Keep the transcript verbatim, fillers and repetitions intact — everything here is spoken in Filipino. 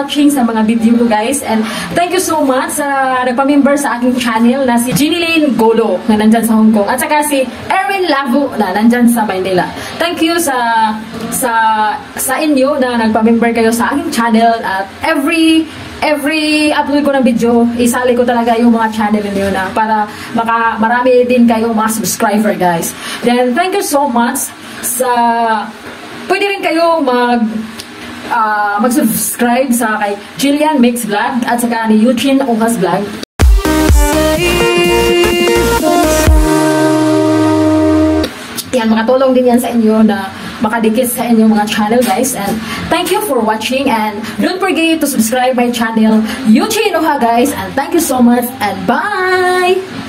watching sa mga video ko guys. And thank you so much sa nagpa-member sa aking channel na si Ginilane Golo na nandyan sa Hong Kong. At saka si Erwin Lavo na nandyan sa Maynila. Thank you sa sa sa inyo na nagpa-member kayo sa aking channel. At every every upload ko ng video, isali ko talaga yung mga channel niyo na para maka, marami din kayo mga subscriber guys. Then thank you so much sa pwede rin kayo mag uh, mag-subscribe sa kay Jillian Mix Vlog at saka ni Yuchien Ohas Vlog. Yan, makatulong din yan sa inyo na makadikit sa inyong mga channel guys. And thank you for watching and don't forget to subscribe my channel Yuchien Ohas guys. And thank you so much and bye!